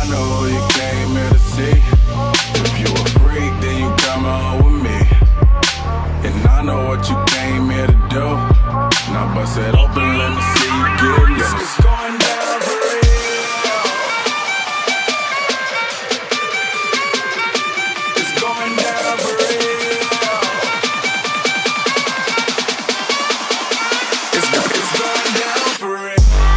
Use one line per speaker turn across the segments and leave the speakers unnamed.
know who you came here to see. If you a freak, then you come on with me. And I know what you came here to do. Now bust it open, let me see you get loose. It's going down for real. It's going down for real. It's going down for real.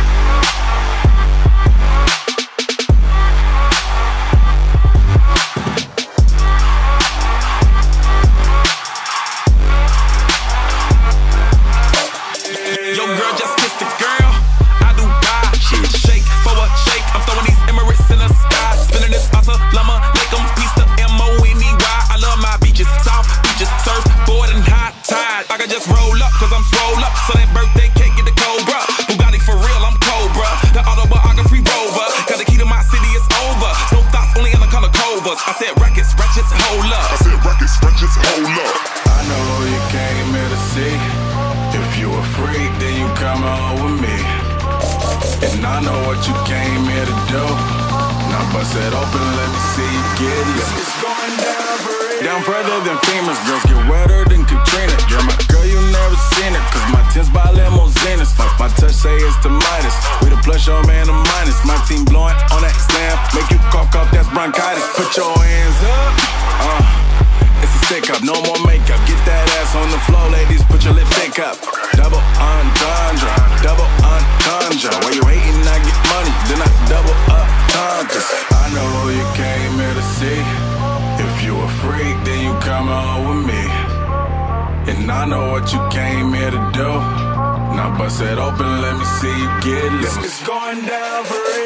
Yo, girl, just kissed the girl. I do buy shit. Shake for a shake. I'm throwing these Emirates in the sky. Spinning this assalamu alaikum. Peace to M-O-N-E-Y. I love my beaches. South beaches. Surfboard and high tide. I can just roll up, cause I'm swole up. So that birthday cake get the Cobra. Bugatti for real, I'm Cobra. The autobiography rover. Got the key to my city, it's over. No thoughts, only in the color covers. I said rackets, ratchets, hold up.
I said rackets, ratchets, hold up.
I know who you came here to see. If you a freak, then you come on with me. And I know what you came here to do. Now bust it open, let me see you get loose. It's going down for real. Down further than famous, girls get wetter than Katrina. You're my girl, you never seen it, cause my tints by limousines. My touch say it's the Midas. We the plus, your man the minus. My team blowing on that slam, make you cough, that's bronchitis. Put your hands up, it's a stick up, no more makeup. Get that ass on the floor, ladies, put your lipstick up. Double entendre, double entendre. While you hating, I get money, then I double up tendres. I know who you came here to see. If you a freak, then you come on with me. And I know what you came here to do. Now bust it open, let me see you get loose. It's going down for real.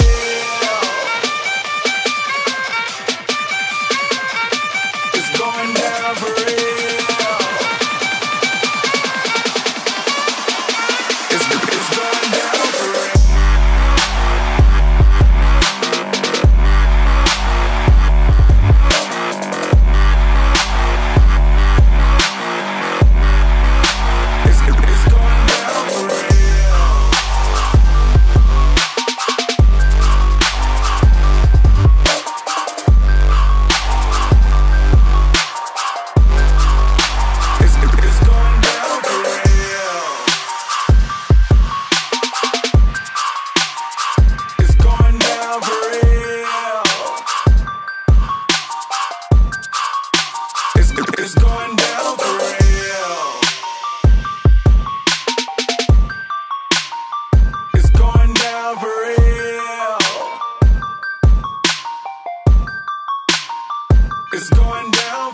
It's going down for real. It's going down for real. It's going down for real. It's going down for real. It's going down.